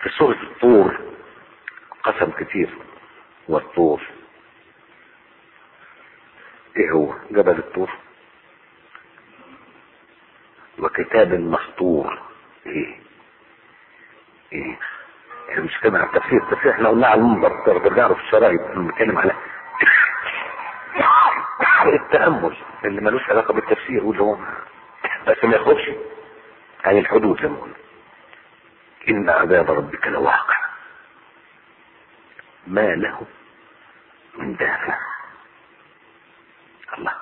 في سورة الطور قسم كتير، والطور ايه هو؟ جبل الطور. وكتاب مسطور ايه؟ احنا مش كده على التفسير احنا قلنا على المنبر، ترجعوا في الشرايط بنتكلم على التأمل اللي ملوش علاقة بالتفسير، واللي هو بس ما ياخدش عن الحدود زي ما قلنا. إن عذاب ربك لواقع ما له من دافع. الله،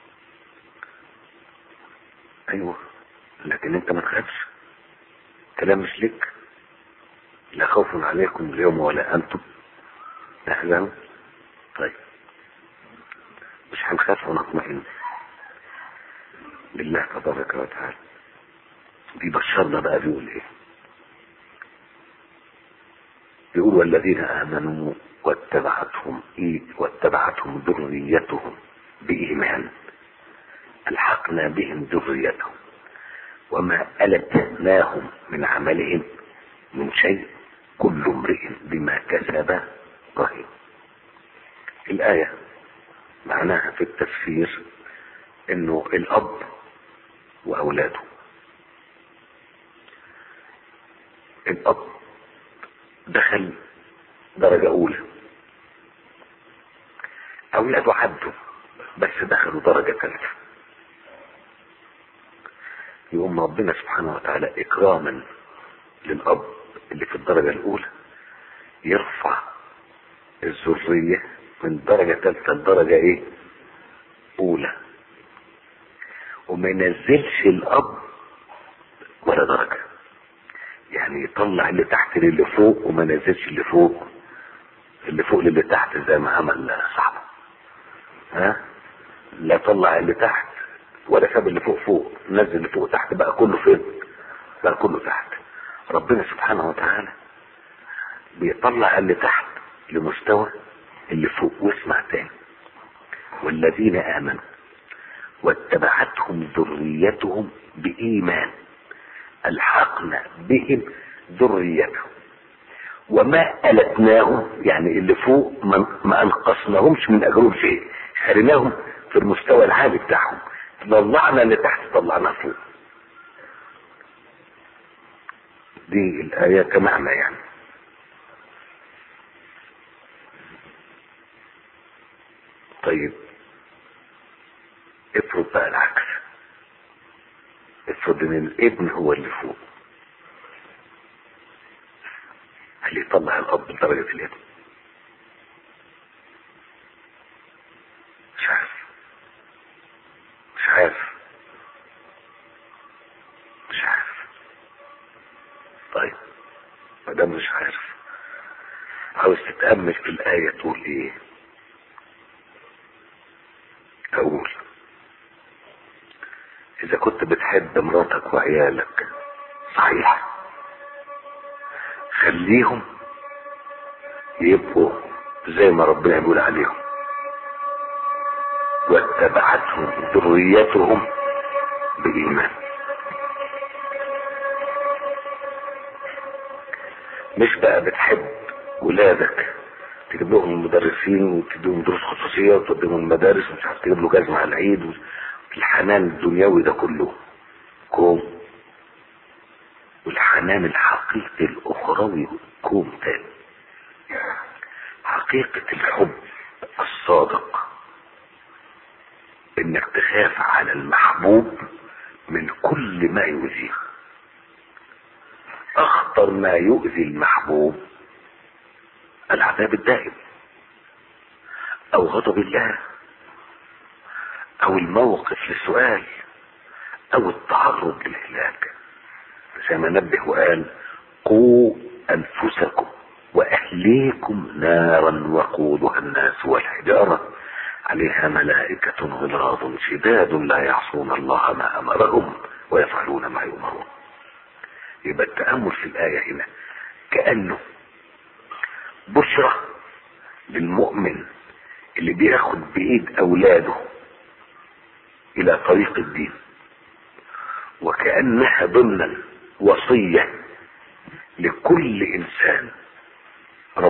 ايوه، لكن انت ما تخافش، كلام مش لك. لا خوف عليكم اليوم ولا انتم تحزنون. طيب مش هنخاف ونطمئن بالله تبارك وتعالى. بيبشرنا بقى، بيقول ايه؟ بيقول والذين امنوا واتبعتهم ذريتهم بايمان الحقنا بهم ذريتهم وما ألتناهم من عملهم من شيء كل امرئ بما كسب رهين. الآية معناها في التفسير انه الاب واولاده، الاب دخل درجة اولى، اولاده عدوا بس دخلوا درجة ثالثة. يقوم ربنا سبحانه وتعالى اكراما للاب اللي في الدرجة الاولى يرفع الذرية من درجة ثالثة لدرجة ايه؟ اولى، وما ينزلش الاب ولا درجة، يعني يطلع اللي تحت للي فوق وما ينزلش اللي فوق للي تحت زي ما عمل صاحبه. لا طلع اللي تحت ولا ساب اللي فوق، نزل اللي فوق تحت، بقى كله فين؟ بقى كله تحت. ربنا سبحانه وتعالى بيطلع اللي تحت لمستوى اللي فوق. واسمع تاني، والذين آمنوا واتبعتهم ذريتهم بإيمان ألحقنا بهم ذريتهم وما ألتناهم، يعني اللي فوق ما أنقصناهمش من أجرهم شيء، خليناهم في المستوى العالي بتاعهم، طلعنا اللي تحت طلعنا فوق. دي الآية كمعنى يعني. طيب افرض بقى العكس، افرض ان الابن هو اللي فوق، هل يطلع الاب لدرجة الابن؟ مش عارف. طيب ما دام مش عارف، عاوز تتأمل في الآية تقول ايه؟ اقول اذا كنت بتحب مراتك وعيالك صحيح، خليهم يبقوا زي ما ربنا بيقول عليهم واتبعتهم ذريتهم بإيمان. مش بقى بتحب ولادك تجيب لهم المدرسين وتديهم دروس خصوصية وتوديهم المدارس ومش عارف تجيب له جزمة على العيد، الحنان الدنيوي ده كله كوم، والحنان الحقيقي الأخروي كوم تاني. حقيقة الحب الصادق انك تخاف على المحبوب من كل ما يؤذيه. اخطر ما يؤذي المحبوب العذاب الدائم او غضب الله او الموقف للسؤال او التعرض للهلاك. زي ما نبه وقال قوا انفسكم واهليكم نارا وقودها الناس والحجارة عليها ملائكة غلاظ شداد لا يعصون الله ما امرهم ويفعلون ما يؤمرون. يبقى التأمل في الآية هنا كأنه بشرى للمؤمن اللي بياخد بإيد أولاده إلى طريق الدين، وكأنها ضمنا وصية لكل إنسان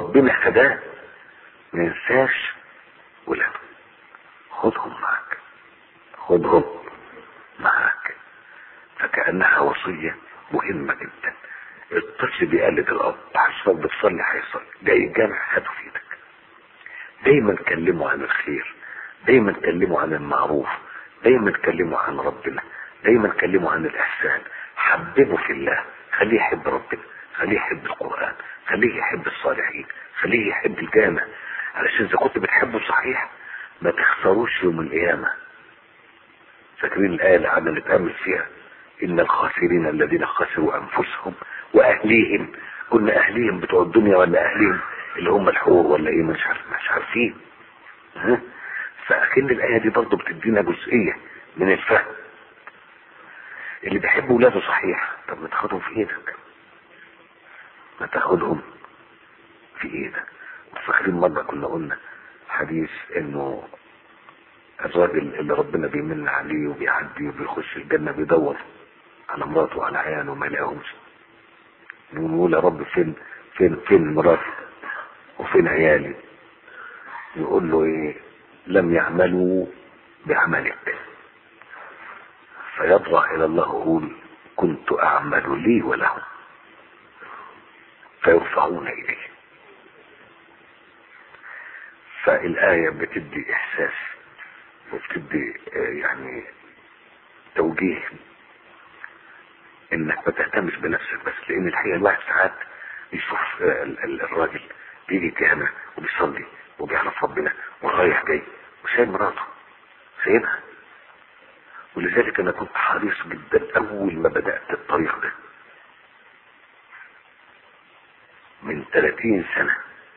وربنا هداه ما ينساش ولاده. خدهم معك، خدهم معك. فكأنها وصية مهمة جدا. الطفل بيقلد الاب، حسبك بتصلي هيصلي، جاي الجامع هاته في ايدك. دايما كلموا عن الخير، دايما كلموا عن المعروف، دايما كلموا عن ربنا، دايما كلموا عن الاحسان. حببه في الله، خليه يحب ربنا، خليه يحب القرآن، خليه يحب الصالحين، خليه يحب الجامع. علشان اذا كنت بتحبه صحيح ما تخسروش يوم القيامة. فاكرين الآية اللي عمال نتأمل فيها؟ إن الخاسرين الذين خسروا أنفسهم وأهليهم. كنا أهليهم بتوع الدنيا ولا أهليهم اللي هم الحور ولا إيه؟ مش عارفين. فأكن الآية دي برضو بتدينا جزئية من الفهم. اللي بيحب ولاده صحيح، طب ما تاخدهم في إيدك، ما تاخدهم في إيدك. فاكرين مرة كنا قلنا حديث إنه الراجل اللي ربنا بيمن عليه وبيعدي وبيخش الجنة بيدور على مراته وعلى عياله وما يلاقيهمش. نقول يا رب فين مراتي وفين عيالي؟ يقول له ايه؟ لم يعملوا بعملك. فيضرع الى الله ويقول كنت اعمل لي ولهم، فيرفعون اليه. فالآية بتدي احساس وبتدي يعني توجيه انك ما تهتمش بنفسك بس. لان الحقيقة الواحد ساعات يشوف الراجل بيجي جامع وبيصلي وبيعرف ربنا ورايح جاي وسايب مراته، سايبها. ولذلك انا كنت حريص جدا اول ما بدأت الطريق ده من 30 سنة،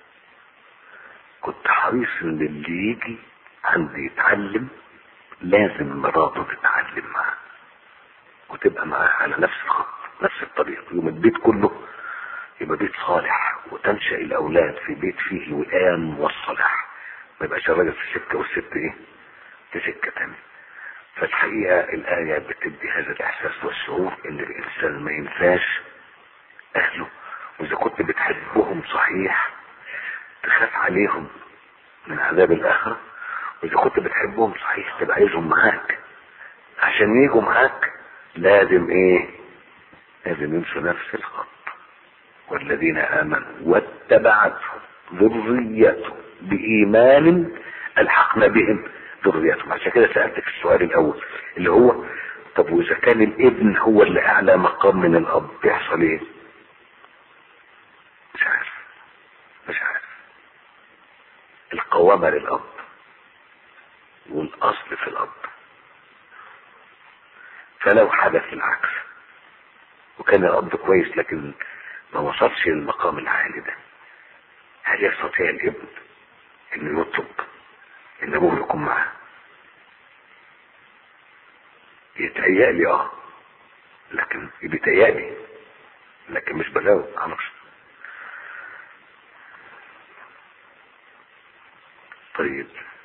كنت حريص ان اللي يجي عندي يتعلم لازم مراته تتعلم معاه وتبقى معاه على نفس الخط نفس الطريق. يوم البيت كله يبقى بيت صالح، وتنشأ الاولاد في بيت فيه الوئام والصلاح، ما يبقاش الراجل في سكة والست ايه في سكة تانية. فالحقيقة الآية بتدي هذا الاحساس والشعور ان الانسان ما ينساش اهله. واذا كنت بتحبهم صحيح تخاف عليهم من عذاب الاخرة، واذا كنت بتحبهم صحيح تبقى عايزهم معاك. عشان يجوا معاك لازم ايه؟ لازم يمشوا نفس الخط. والذين امنوا واتبعتهم ذريتهم بايمان الحقنا بهم ذريتهم. عشان كده سألتك السؤال الاول اللي هو طب واذا كان الابن هو اللي اعلى مقام من الاب بيحصل ايه؟ مش عارف. القوامة للاب والاصل في الاب. فلو حدث العكس وكان الاب كويس لكن ما وصلش للمقام العالي ده، هل يستطيع الابن انه يطلب ان ابوه يكون معاه؟ يتهيألي لكن بيتهيألي لكن مش بلاوي معرفش. طيب